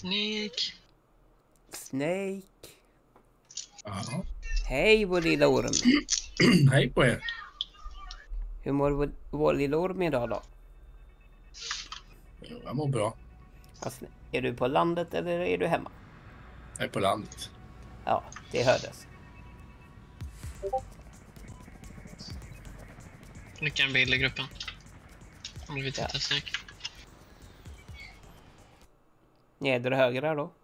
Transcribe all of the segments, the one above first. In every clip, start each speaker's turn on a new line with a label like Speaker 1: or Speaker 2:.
Speaker 1: Snake.
Speaker 2: Snake.
Speaker 3: Ja.
Speaker 2: Hej vår lilla orm.
Speaker 3: Hej på er.
Speaker 2: Hur mår vår lilla orm idag då?
Speaker 3: Jo, jag mår bra.
Speaker 2: Alltså, är du på landet eller är du hemma?
Speaker 3: Jag är på landet.
Speaker 2: Ja, det hördes.
Speaker 1: Skicka en bild i gruppen. Om du vill titta Snake.
Speaker 2: Nedre höger då.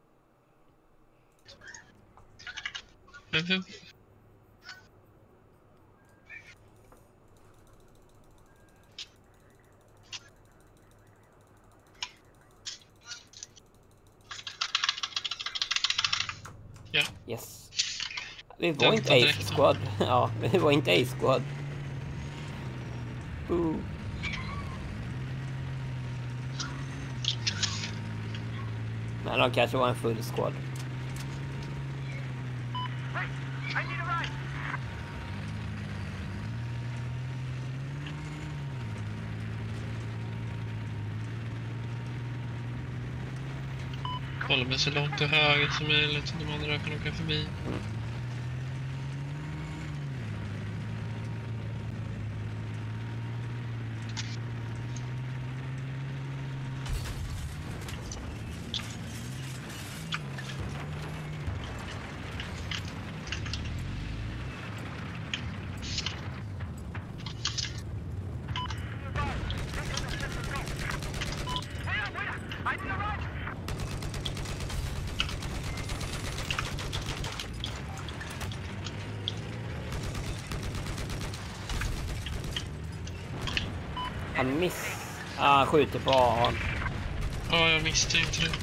Speaker 1: Ja.
Speaker 2: Yes. Vi var inte Ace Squad. Ja, vi var inte Ace Squad. Men de kanske var en full squad.
Speaker 1: Kolla med så långt till höger som möjligt så de andra kan åka förbi.
Speaker 2: Han han skjuter på A.
Speaker 1: Ja, jag misstänkte det.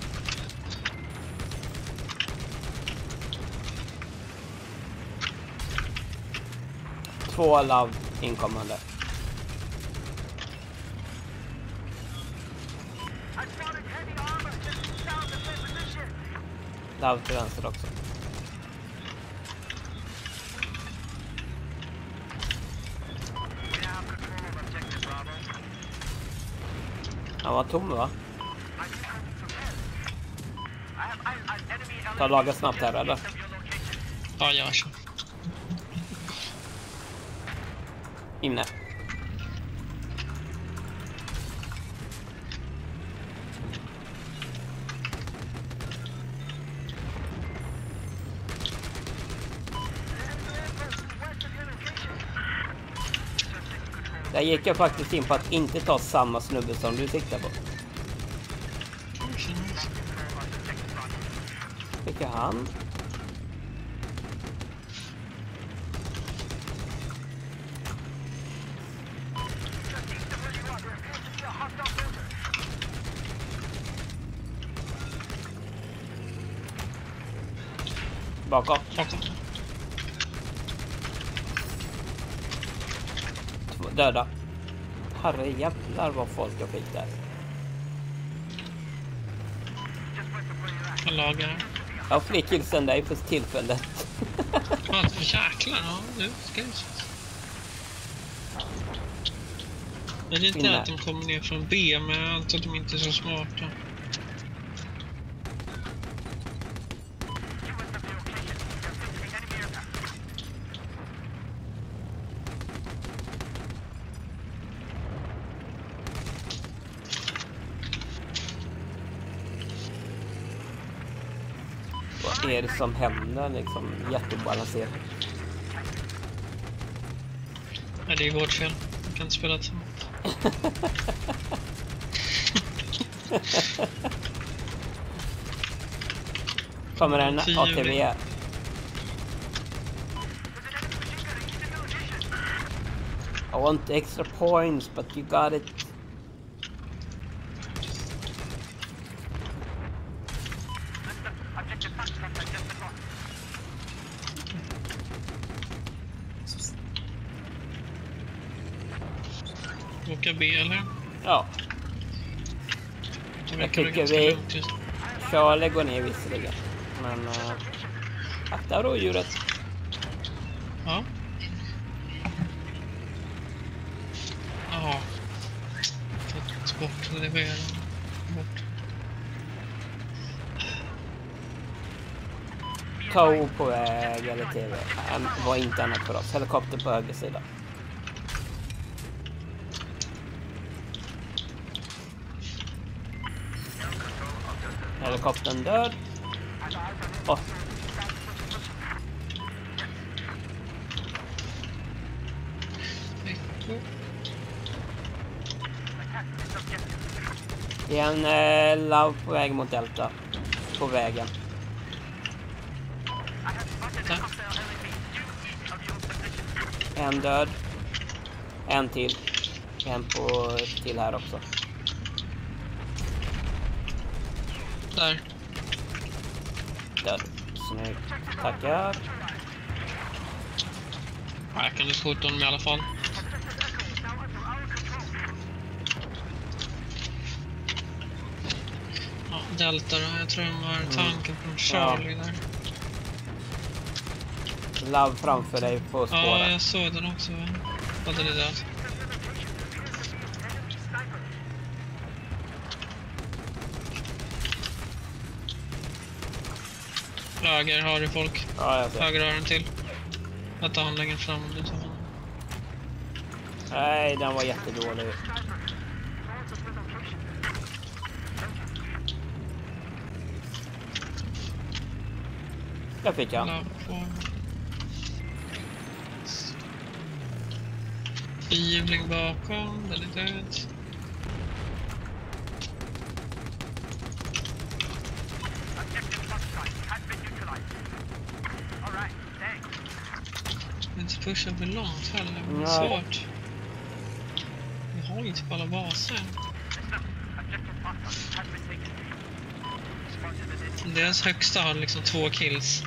Speaker 2: Två lav inkommande. Lav till vänster också. Han var tom va? Ta laga snabbt här eller?
Speaker 1: Ja, jag kör.
Speaker 2: Inne. Där gick jag faktiskt in på att inte ta samma snubbe som du siktar på. Vilka han? Bakom. Döda. Herre jävlar vad folk jag fick där.
Speaker 1: Jag lagar.
Speaker 2: Jag har fler kills än dig för tillfället.
Speaker 1: Ja, för jäklar. Ja, du ska ju se. Men det är inte att de kommer ner från B, men jag antar att de inte är så smarta.
Speaker 2: Vad är det som händer liksom? Jättebalanserat.
Speaker 1: Ja, det är vårt fel. Vi kan inte spela tillsammans.
Speaker 2: Kommer en ATV. I want extra points, but you got it.
Speaker 1: Åka B eller?
Speaker 2: Ja. Jag tycker vi Charlie går ner visserligen. Men akta rådjuret.
Speaker 1: Ja. Ja. Bort, leverera. Bort.
Speaker 2: Tow på väg eller TV. Var inte annat för oss. Helikopter på höger sida. Helikoptern död. Oh. Det är en lav på väg mot Delta. På vägen. En död. En till. En till här också.
Speaker 1: Där.
Speaker 2: Död. Snyggt. Tackar.
Speaker 1: Ja, jag kunde skjuta honom i alla fall. Ja, Delta då. Jag tror de har tanken från Charlie där.
Speaker 2: Lav framför dig på spåren.
Speaker 1: Ja, jag såg den också. Vad är det där? Höger har du folk.
Speaker 2: Ja, jag ser.
Speaker 1: Höger har en till. Jag tar han längre fram. Du tar honom.
Speaker 2: Nej, den var jättedålig. Jag fick han.
Speaker 1: Bivling bakom. Den är död. Inte pusha för långt heller. Det är svårt. Vi har inte på alla baser. Deras högsta har liksom 2 kills.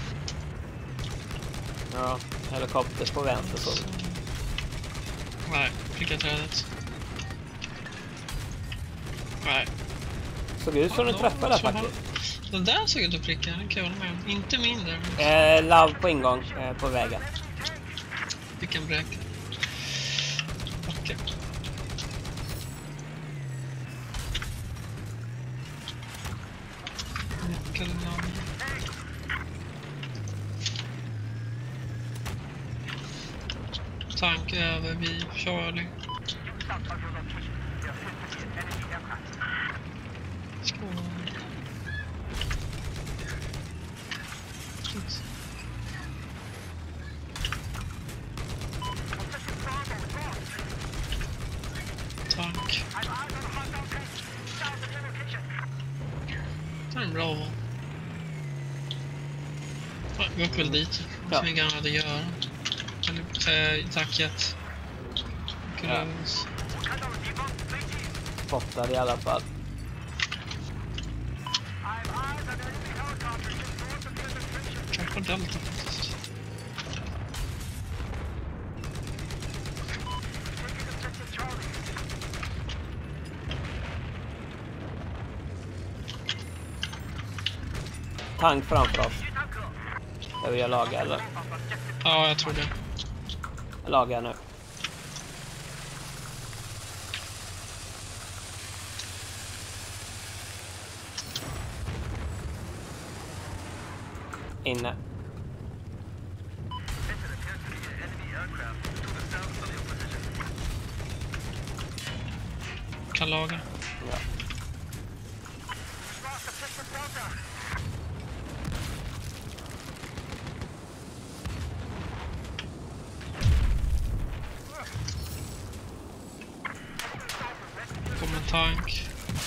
Speaker 2: Ja, helikopter på vänster så.
Speaker 1: Nej, pricka trädet. Nej.
Speaker 2: Såg ut som du träffade där faktiskt.
Speaker 1: Den där såg ut att pricka, den kan jag hålla med. Inte mindre.
Speaker 2: Lav på ingång på vägen.
Speaker 1: Vilken bräck. Okej. Nyckelnamn. Tank över vid Charlie. Skål. Tank. Det är en bra. Vi åker väl dit.
Speaker 2: Ja.
Speaker 1: Som vi gärna hade göra. Eller tacket.
Speaker 2: Ja. Spottade i alla fall.
Speaker 1: Kanske Delta faktiskt.
Speaker 2: Tank framför oss. Behöver jag laga eller?
Speaker 1: Ja, jag tror det.
Speaker 2: Jag lagar nu. Inne.
Speaker 1: Kan laga.
Speaker 2: Ja.
Speaker 1: Kommer tank.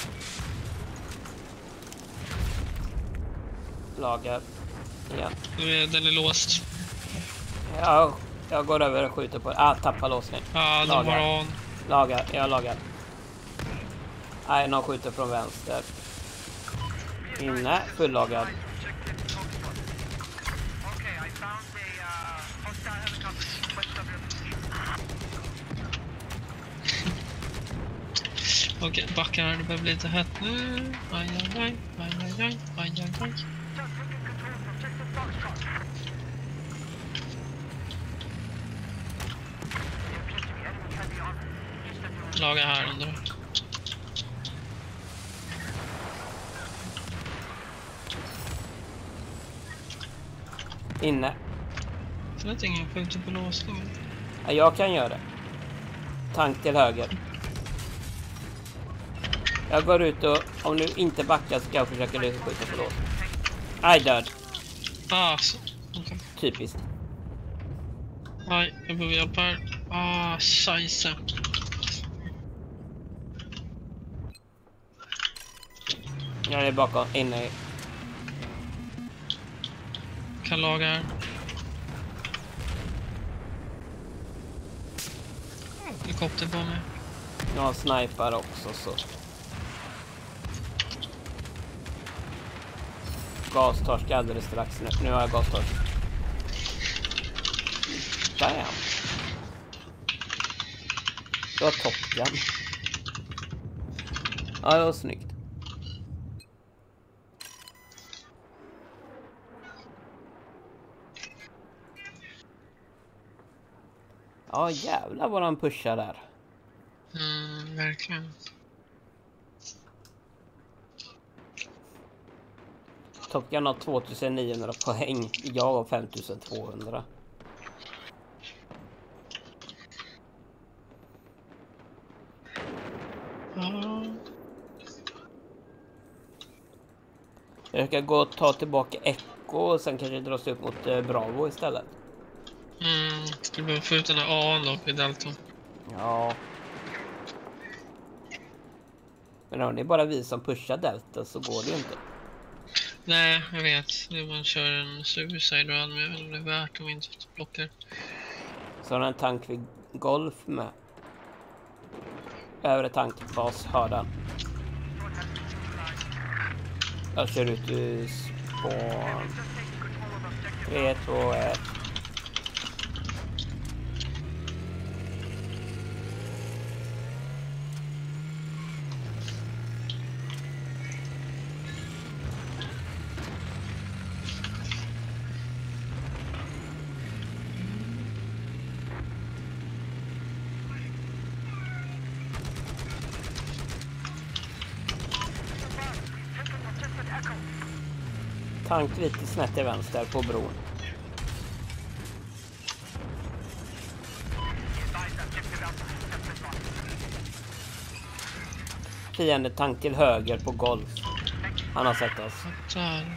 Speaker 2: Lagar. Igen.
Speaker 1: Den är låst.
Speaker 2: Ja, jag går över och skjuter på. Tappar låsning.
Speaker 1: Ja, de
Speaker 2: Lagar.
Speaker 1: har on.
Speaker 2: Lagar, jag lagar. Nej, någon skjuter från vänster. Inne, fullagad.
Speaker 1: Okej, backar här. Det börjar bli lite hett nu. Aj, aj, aj, aj, aj, aj, aj, aj, aj. Laga här under.
Speaker 2: Inne.
Speaker 1: Det är ingen skjuter på låsningen.
Speaker 2: Ja, jag kan göra det. Tank till höger. Jag går ut och om du inte backar så ska jag försöka skjuta på lås. Aj, död.
Speaker 1: Ah, så. Okay.
Speaker 2: Typiskt.
Speaker 1: Nej, jag behöver hjälp här. Ah, scheisse.
Speaker 2: Jag är bakom, inne.
Speaker 1: Kan laga här. Helikopter på mig.
Speaker 2: Jag har sniper också så. Gastorsk alldeles strax nu. Nu har jag gastorsk. Damn. Det var Top Gun. Ja, det var snyggt. Ja, jävlar vad han pushar där.
Speaker 1: Verkligen.
Speaker 2: Top Gun har 2900 poäng. Jag har 5200. Jag ska gå och ta tillbaka Echo och sen kanske dras upp mot Bravo istället.
Speaker 1: Skulle behöva få ut den här A då vid Delta.
Speaker 2: Ja. Men om det är bara vi som pushar Delta så går det ju inte.
Speaker 1: Nej, jag vet. Det man kör en suicide run med, eller det är värt om inte blockar.
Speaker 2: Så har en tank vid Golf med. Övre tankbas, hör den. Jag kör ut i spawn. 3, 2, 1. Tank lite snett till vänster på bron. Fiende tank till höger på Golf. Han har sett oss.
Speaker 1: Där.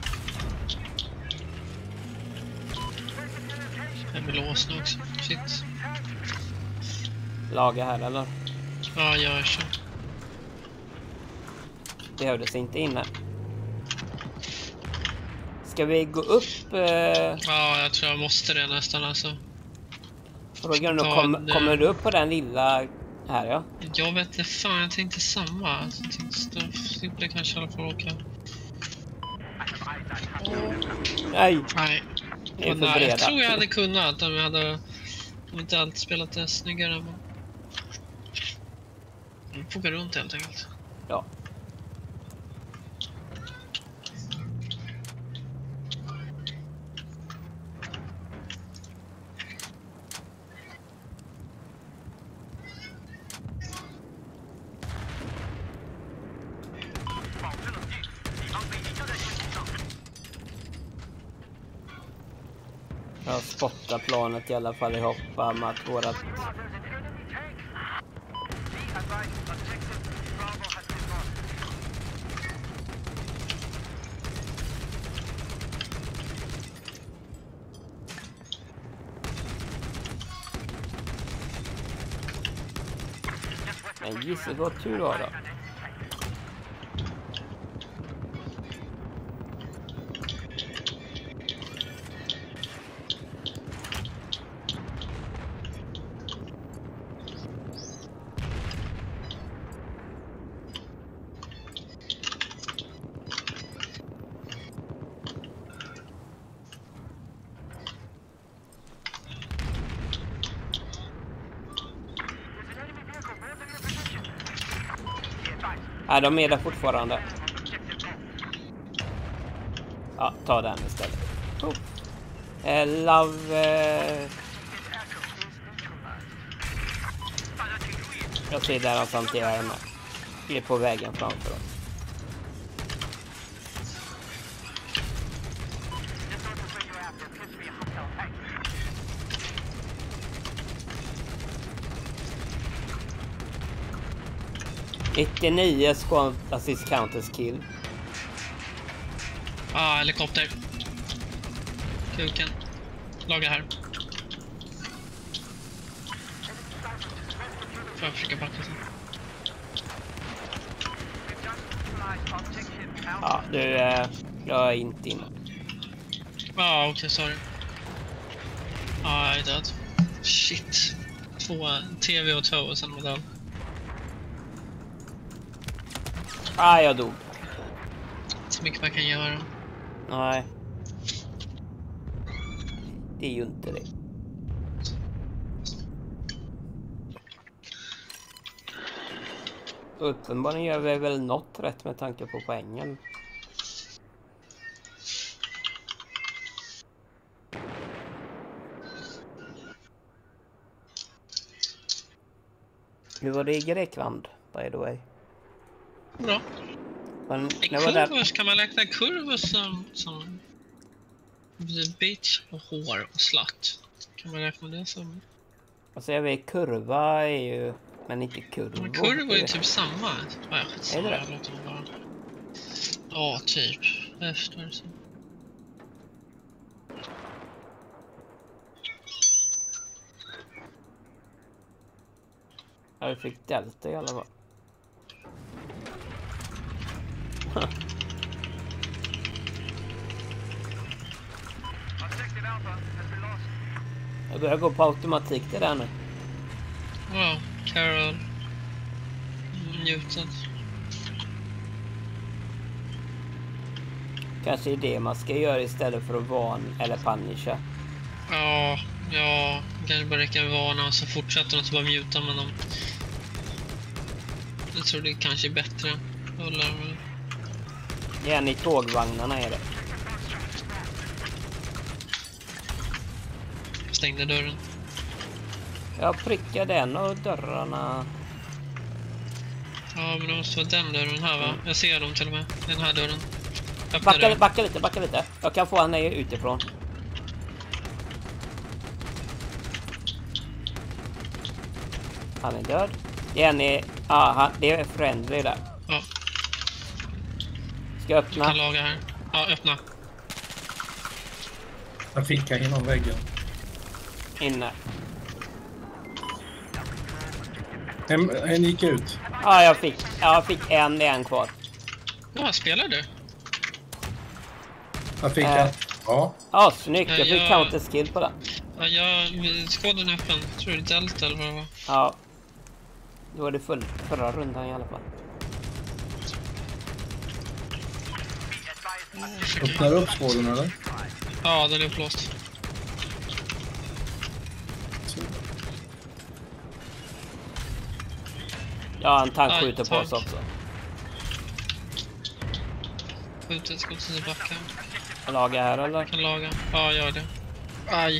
Speaker 1: Jag vill låsa nu också. Shit.
Speaker 2: Laga här eller?
Speaker 1: Ja, jag kör.
Speaker 2: Behövdes inte inne. Ska vi gå upp?
Speaker 1: Ja, jag tror jag måste det nästan alltså.
Speaker 2: Frågan då, kommer du upp på den lilla här, ja?
Speaker 1: Jag vet inte fan, jag tänkte samma. Alltså, jag tänkte slipper kanske i alla fall åka.
Speaker 2: Nej,
Speaker 1: Nej.
Speaker 2: det är för
Speaker 1: Nej,
Speaker 2: breda.
Speaker 1: jag tror jag hade kunnat om jag hade inte alltid spelat det snyggare. Men... jag får gå runt helt enkelt.
Speaker 2: Ja. Jag spottar planet i alla fall i hopp om att vårat... Men gissar vad tur då. Ja, de är där fortfarande. Ja, ta den istället. Love... Jag ser där han hanterar henne. Vi är på vägen framför oss. 99 squad assist counters kill.
Speaker 1: Helikopter. Kuken. Laga här. Får jag försöka backa sen.
Speaker 2: Ja, du, jag är inte inne.
Speaker 1: Okej, sorry. Jag är död. Shit. 2 TV och 2 och sen medalj.
Speaker 2: Jag dog.
Speaker 1: Så mycket man kan göra.
Speaker 2: Nej. Det är ju inte det. Så uppenbarligen gör vi väl något rätt med tanke på poängen. Hur var det i Grekland, by the way?
Speaker 1: Bra.
Speaker 2: Men,
Speaker 1: I kurvor kan man räkna kurvor som beach och hår och slatt. Kan man räkna det som?
Speaker 2: Alltså jag vet, kurva är ju, men inte kurvor.
Speaker 1: Men kurvor är typ samma.
Speaker 2: Är det det?
Speaker 1: Ja, typ. Efter så.
Speaker 2: Ja, vi fick delta i alla fall. Jag börjar gå på automatik det där nu.
Speaker 1: Ja, Carol. Njutet.
Speaker 2: Kanske är det man ska göra istället för att vara eller punisha.
Speaker 1: Ja, kanske bara räcka vana och så fortsätter de så bara muta med dem. Jag tror det kanske är bättre.
Speaker 2: Gärna i tågvagnarna är det.
Speaker 1: Stängde dörren.
Speaker 2: Jag prickade en av dörrarna.
Speaker 1: Ja, men det måste vara den dörren här, va? Jag ser dem till och med. Den här dörren.
Speaker 2: Backa lite. Jag kan få han utifrån. Han är död. Det är friendly där.
Speaker 1: Ja.
Speaker 2: Ska jag öppna?
Speaker 1: Du kan laga här. Ja, öppna.
Speaker 3: Jag fick inom väggen.
Speaker 2: Inne.
Speaker 3: En gick ut.
Speaker 2: Ja, jag fick en kvar.
Speaker 1: Ja, spelar du?
Speaker 3: Jag fick en. Ja.
Speaker 2: Ja, snyggt. Jag fick counter skill på den.
Speaker 1: Ja, skåden är öppen. Jag tror det är Delta eller vad det var.
Speaker 2: Ja. Då var det förra rundan i alla fall.
Speaker 3: Öppnar upp skåden eller?
Speaker 1: Ja, den är upplåst.
Speaker 2: Ja, en tank skjuter på oss också.
Speaker 1: Skjuter, ska till backa.
Speaker 2: Jag lagar här eller?
Speaker 1: Kan laga. Ja, gör det. Aj.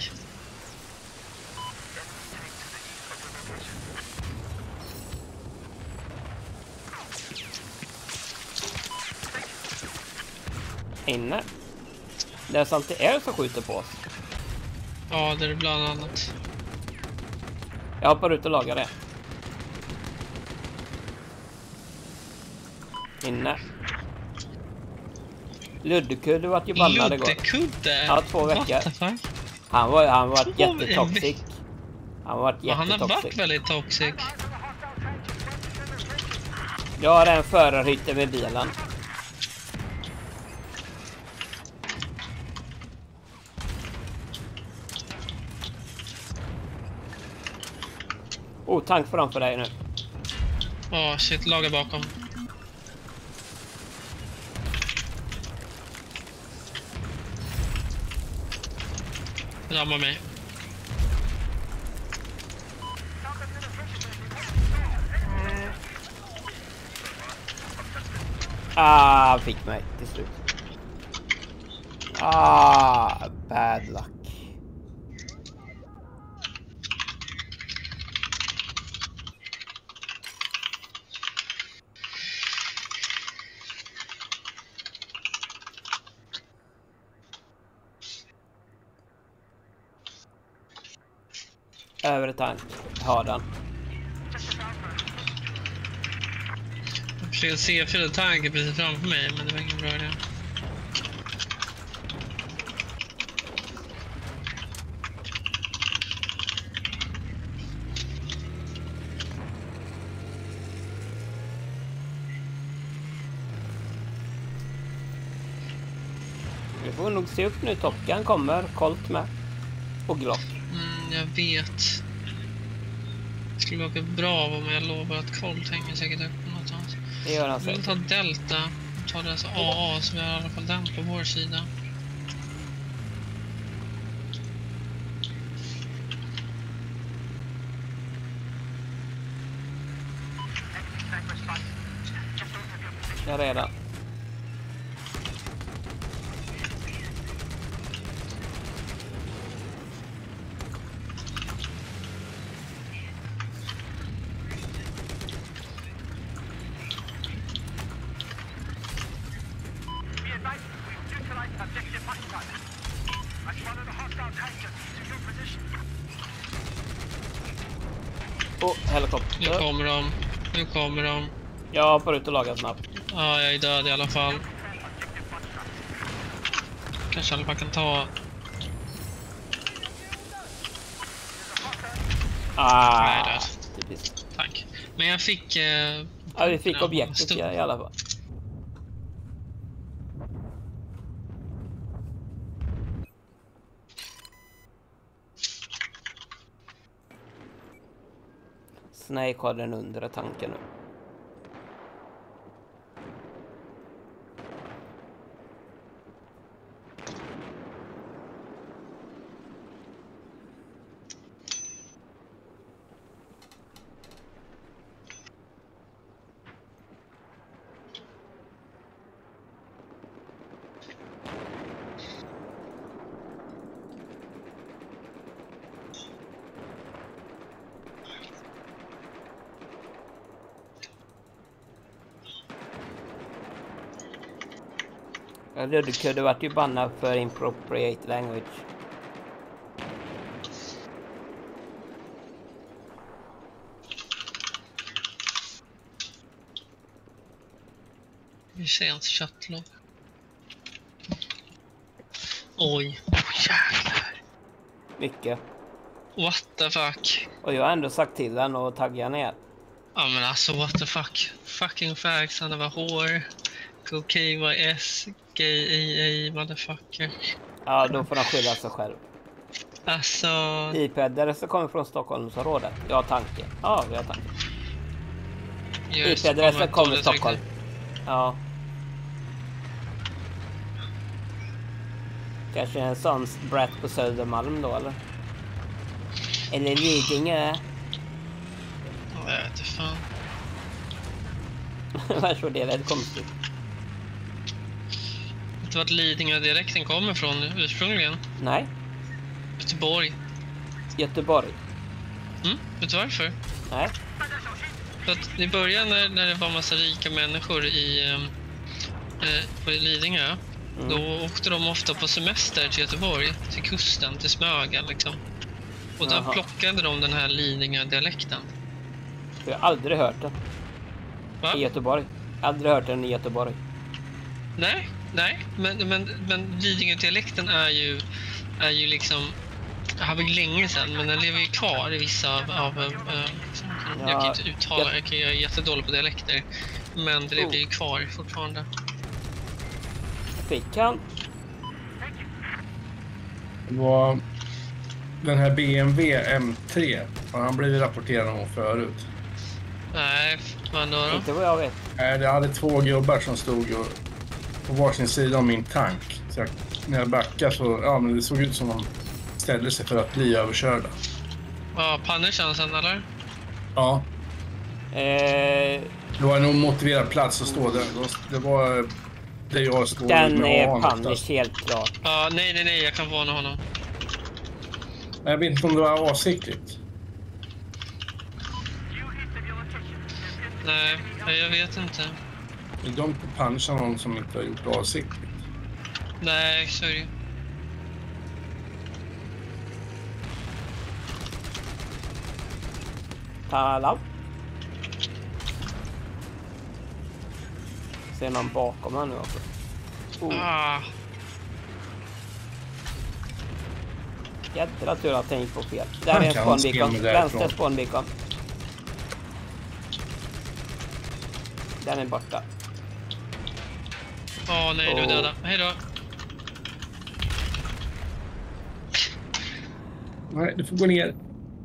Speaker 2: Inne. Det är sant det är som skjuter på oss.
Speaker 1: Ja, det är bland annat.
Speaker 2: Jag hoppar ut och lagar det. Inne. Luddekudde vart ju bannad igår.
Speaker 1: Luddekudde?
Speaker 2: Ja, 2 veckor. Han var jättetoxic. Han har
Speaker 1: varit väldigt toxic.
Speaker 2: Jag har en förarhytte med bilen. Tank framför dig nu.
Speaker 1: Shit, laga bakom. Ramma mig.
Speaker 2: Fick mig till slut. Bad luck. Övre tank. Har den.
Speaker 1: fick en C4-tank precis framför mig, men det var ingen bra idé.
Speaker 2: Vi får nog se upp nu. Top Gun kommer. Colt med. Och Glock.
Speaker 1: Jag vet. Det skulle vara bra om jag lovar att Colt hänger säkert upp någonstans.
Speaker 2: Det gör han
Speaker 1: Vi vill
Speaker 2: säkert.
Speaker 1: ta Delta. Ta deras AA, så vi har i alla fall den på vår sida.
Speaker 2: Jag är redan. Helikopter.
Speaker 1: Nu kommer de. Nu kommer de.
Speaker 2: Jag får ut och laga snabbt.
Speaker 1: Ja, jag är död i alla fall. Kanske i alla fall kan ta...
Speaker 2: Ah,
Speaker 1: Nej,
Speaker 2: typiskt.
Speaker 1: tack. Men jag fick...
Speaker 2: Ja, vi fick objektet i alla fall. Snake har den undre tanken nu. Ludde vart ju bannad för inappropriate language.
Speaker 1: Vi ser hans chattlogg. Oj, jävlar.
Speaker 2: Mycket.
Speaker 1: What the fuck?
Speaker 2: Och jag har ändå sagt till den och tagga ner.
Speaker 1: Ja men alltså what the fuck. Fucking facts, han var hår. KKYS, gay motherfucker.
Speaker 2: Ja, då får de skylla sig själv.
Speaker 1: Alltså...
Speaker 2: IP-adresser kommer från Stockholmsområdet. Jag har tanken. Ja, vi har tanken.
Speaker 1: Just,
Speaker 2: IP-adresser kommer från Stockholm. Ja. Kanske en sån brat på Södermalm då, eller? Eller Lidingö.
Speaker 1: Jag vet inte fan.
Speaker 2: Varför det är rätt konstigt.
Speaker 1: Vet du vart Lidingö-dialekten kommer ifrån ursprungligen?
Speaker 2: Nej.
Speaker 1: Göteborg.
Speaker 2: Göteborg.
Speaker 1: Vet du varför?
Speaker 2: Nej.
Speaker 1: För att i början när det var massa rika människor på Lidingö, då åkte de ofta på semester till Göteborg, till kusten, till Smögen liksom. Och då plockade de den här Lidingö-dialekten.
Speaker 2: Jag har aldrig hört den.
Speaker 1: Va?
Speaker 2: I Göteborg. Aldrig hört den i Göteborg.
Speaker 1: Nej, men Lidingö-dialekten är ju liksom, det har varit länge sedan, men den lever ju kvar i vissa jag kan inte uttala, jag är jättedålig på dialekter, men det lever ju kvar fortfarande.
Speaker 2: Fick han?
Speaker 3: Det var den här BMW M3. Har han blivit rapporterad om förut?
Speaker 1: Nej, men då?
Speaker 2: Inte vad jag vet.
Speaker 3: Nej, det hade två gubbar som stod på varsin sida om min tank. Så när jag backade så, ja men det såg ut som de ställde sig för att bli överkörda.
Speaker 1: Ja, pannechansen eller?
Speaker 3: Ja. Det var en omotiverad plats att stå där. Det var där jag stod.
Speaker 2: Den är panisch helt klart.
Speaker 1: Ja, nej, jag kan varna honom.
Speaker 3: Jag vet inte om det var avsiktligt.
Speaker 1: Nej, jag vet inte.
Speaker 3: Det är dumt att puncha någon som inte har gjort avsiktligt.
Speaker 1: Nej, så är det ju.
Speaker 2: Hallå? Det är någon bakom här nu också. Jädra tur att jag tänkt på fel. Där är en spawnbeacon. Vänster spawnbeacon. Den är borta.
Speaker 1: Nej, du är döda. Hej då.
Speaker 3: Nej, du får gå ner.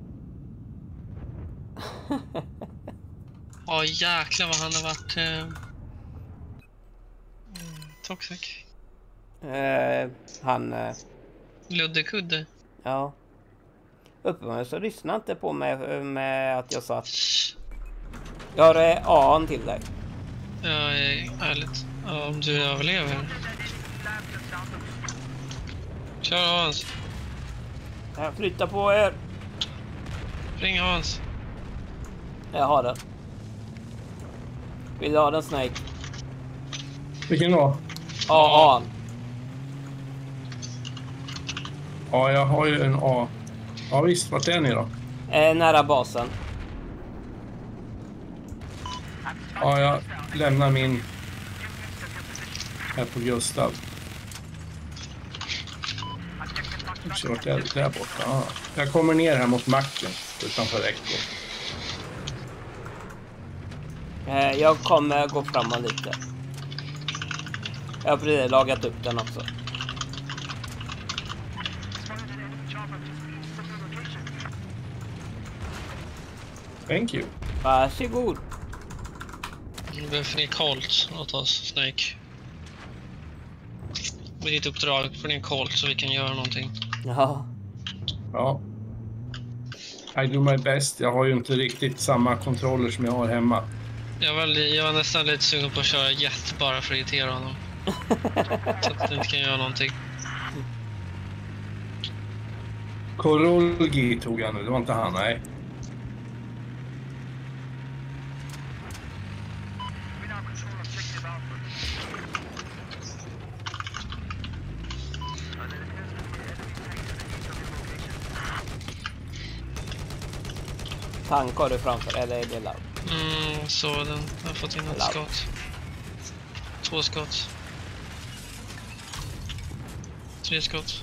Speaker 1: Jäklar vad han har varit toxic.
Speaker 2: Han...
Speaker 1: Luddekudde.
Speaker 2: Ja. Uppenbarligen så lyssna inte på mig med att jag sa att jag har A till dig.
Speaker 1: Ja, ärligt. Ja, om du överlever. Kör Hans.
Speaker 2: Jag flyttar på er.
Speaker 1: Ring Hans.
Speaker 2: Jag har den. Vill du ha den, Snake?
Speaker 3: Vilken då?
Speaker 2: A.
Speaker 3: Ja, jag har ju en A. Ja visst, vart är ni då?
Speaker 2: Nära basen.
Speaker 3: Ja, jag lämnar min här på Gustav. Jag kört där borta. Ja. Jag kommer ner här mot macken utanför Echo.
Speaker 2: Jag kommer gå framåt lite. Jag har precis lagat upp den också.
Speaker 3: Thank you.
Speaker 2: Varsågod.
Speaker 1: Vi behöver få ner Colt åt oss, Snake. Med ditt uppdrag, få ner Colt så vi kan göra någonting.
Speaker 2: Ja.
Speaker 3: Ja. I do my best. Jag har ju inte riktigt samma kontroller som jag har hemma.
Speaker 1: Jag var nästan lite sugen på att köra jet bara för att irritera honom. Så att jag inte kan göra någonting.
Speaker 3: Korolgi tog jag nu, det var inte han, nej.
Speaker 2: Tank har du framför, eller är det ladd?
Speaker 1: Så den har fått in ett skott. 2 skott. 3 skott.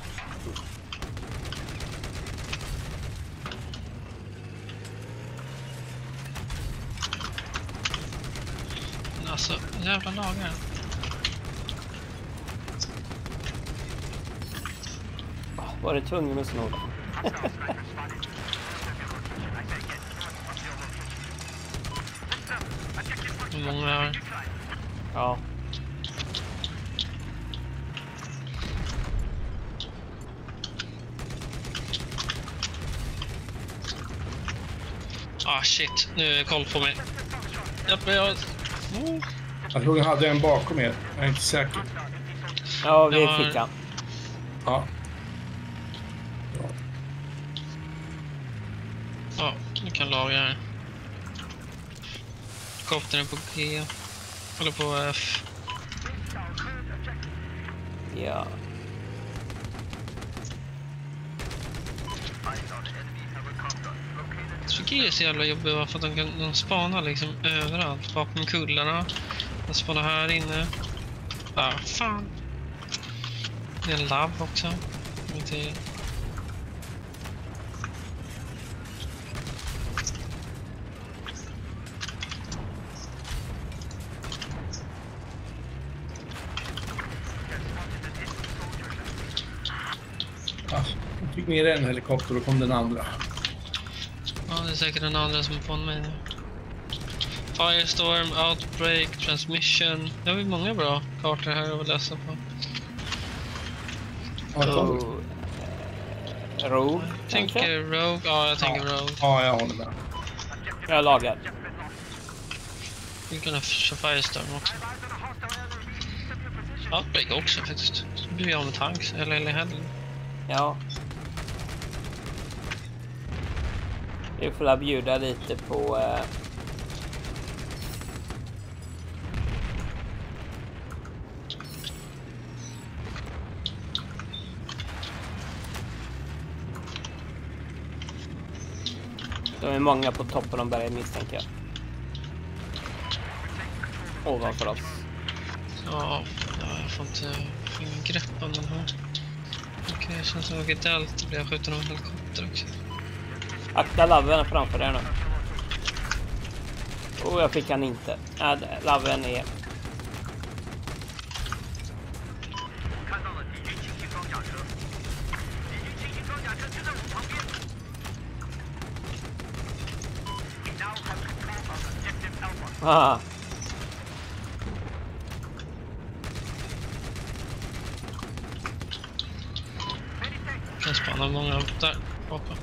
Speaker 1: Alltså, jävla lagar.
Speaker 2: Var det tvungen att snå?
Speaker 1: Hur många är?
Speaker 2: Ja.
Speaker 1: Shit. Nu är koll på mig.
Speaker 3: Jag tror jag hade en bakom er. Jag är inte säker.
Speaker 2: Ja, vi fick han.
Speaker 3: Ja.
Speaker 1: Ja, du kan laga här. Koptern på G. Eller på F.
Speaker 2: Ja.
Speaker 1: Så G är så jävla jobbigt för att de spanar liksom överallt. Bakom kullarna. De spanar här inne. Fan. Det är en labb också.
Speaker 3: Jag fick ner en helikopter och kom den andra.
Speaker 1: Ja, det är säkert den andra som är på mig nu. Firestorm, Outbreak, Transmission. Det har vi många bra kartor här att läsa på.
Speaker 2: Rogue?
Speaker 1: Tänker Rogue? Ja, jag tänker Rogue.
Speaker 3: Ja, jag håller med.
Speaker 2: Jag lagar.
Speaker 1: Vi kan köra Firestorm också. Outbreak också faktiskt. Så blir vi av med tanks, eller heller.
Speaker 2: Ja. Vi får bjuda lite på... De är många på toppen av berget misstänker jag. Ovanför oss.
Speaker 1: Ja, jag får ingen grepp om den här. Okej, det känns som att jag delt blir jag skjuten av en helikopter också.
Speaker 2: Akta laven framför dig nu. Oh, jag fick han inte. Laven är... Ah.
Speaker 1: Jag spanar många där bakom.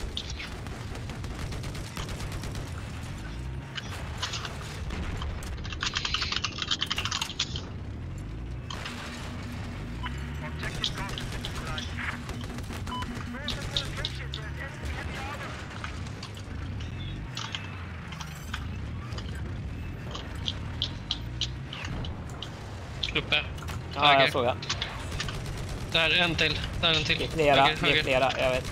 Speaker 1: Uppe.
Speaker 2: Ja,
Speaker 1: Höger.
Speaker 2: jag såg det.
Speaker 1: Där en till. Där en till.
Speaker 2: Det är flera,
Speaker 1: Höger,
Speaker 2: det är
Speaker 1: höger.
Speaker 2: flera, jag vet.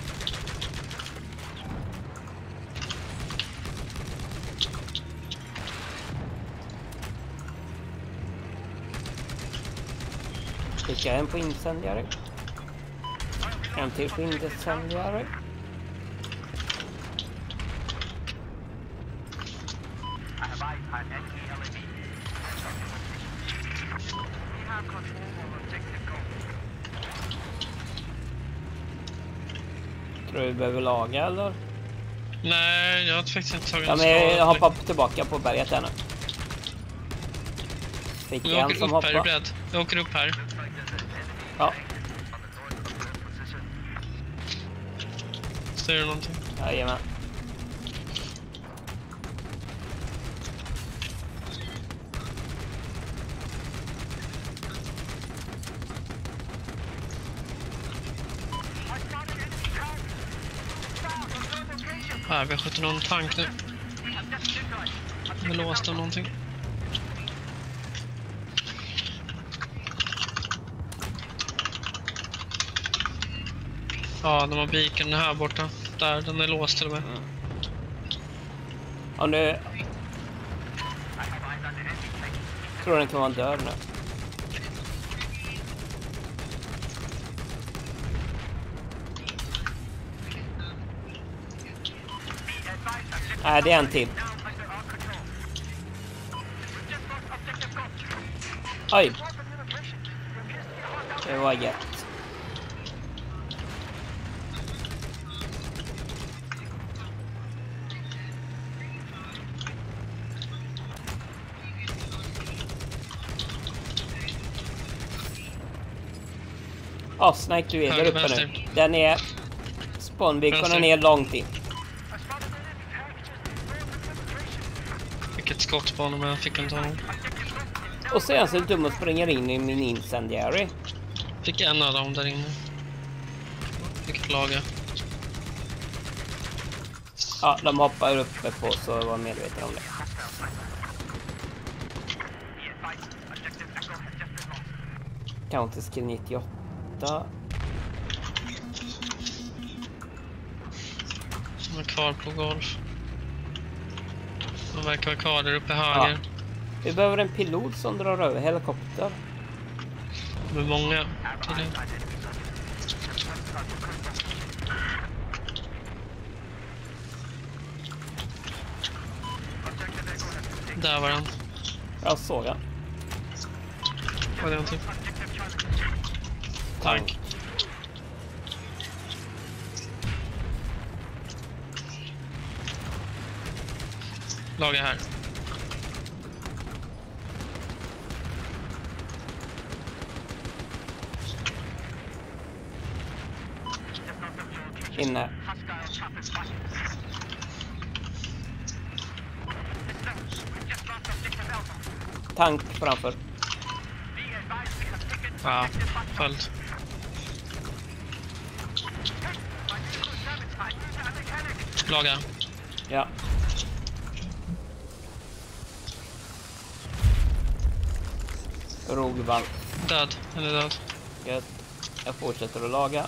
Speaker 2: Fick jag en på insändare. En till på insändare. Tror du behöver laga eller?
Speaker 1: Nej, jag har faktiskt inte tagit
Speaker 2: Ja,
Speaker 1: en
Speaker 2: men jag
Speaker 1: skada.
Speaker 2: hoppar tillbaka på berget här nu. Fick
Speaker 1: Jag
Speaker 2: en
Speaker 1: åker
Speaker 2: som
Speaker 1: upp här, är du
Speaker 2: hoppar.
Speaker 1: beredd? Jag åker upp här.
Speaker 2: Ja,
Speaker 1: Ser du någonting?
Speaker 2: jajamän.
Speaker 1: Här, vi har skjutit någon tank nu. Vi låste någonting. Ja, de har beacon här borta. Där, den är låst till och med.
Speaker 2: Och nu... Tror den kan vara död nu. Nej, det är en till. Oj. Det var gött. Snake, du är där
Speaker 1: Höger,
Speaker 2: uppe nu.
Speaker 1: vänster.
Speaker 2: Den är... Spawnbeaconen
Speaker 1: Vänster.
Speaker 2: är långt in.
Speaker 1: Vilket skott på honom, men jag fick inte honom.
Speaker 2: Och så är han så dum och springer in i min incendiary.
Speaker 1: Fick en av dem där inne. Fick laga.
Speaker 2: Ja, de hoppar uppe på, så var medveten om det. Counter skill 98.
Speaker 1: De är kvar på golf. De verkar vara kvar där uppe höger.
Speaker 2: Vi behöver en pilot som drar över helikopter.
Speaker 1: De är många till det. Där var den.
Speaker 2: Jag såg den.
Speaker 1: Var det en till? Tank. Laga här.
Speaker 2: Inne. Tank framför.
Speaker 1: Ja, följd. Laga.
Speaker 2: Ja. Rogvall.
Speaker 1: Död. Eller död.
Speaker 2: Gött. Jag fortsätter att laga.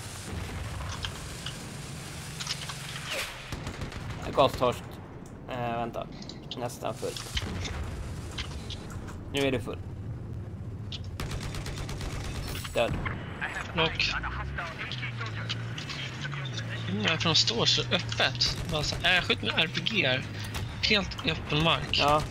Speaker 2: Gastorsk. Vänta. Nästan fullt. Nu är det full. död.
Speaker 1: Och... För de står så öppet. Alltså, jag skjuter med RPG helt i öppen mark.
Speaker 2: Ja.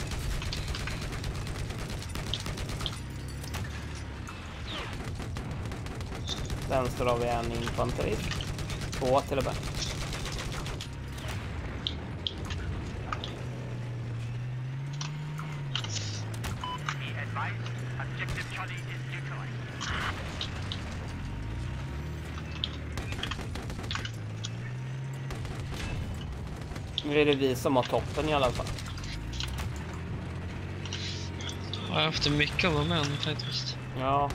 Speaker 2: Vänster har vi en infanterist. 2 till och med. Nu är det vi som har toppen i alla fall.
Speaker 1: Jag har haft mycket av män faktiskt.
Speaker 2: Ja.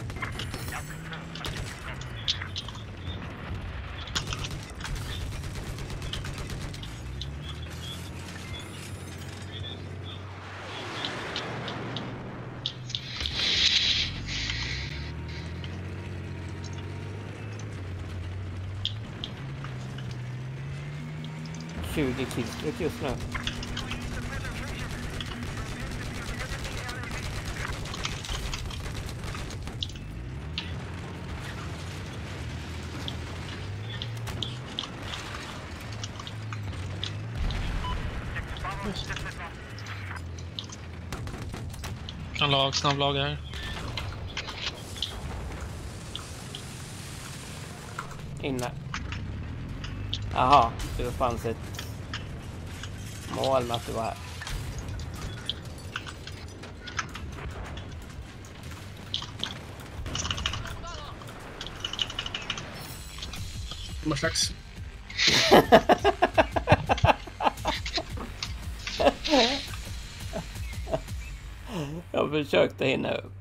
Speaker 2: Killstreak just nu.
Speaker 1: Kan snabblag här.
Speaker 2: Inne. Jaha, det fanns ett mål med att det var här.
Speaker 3: Någon slags...
Speaker 2: Jag försökte hinna upp.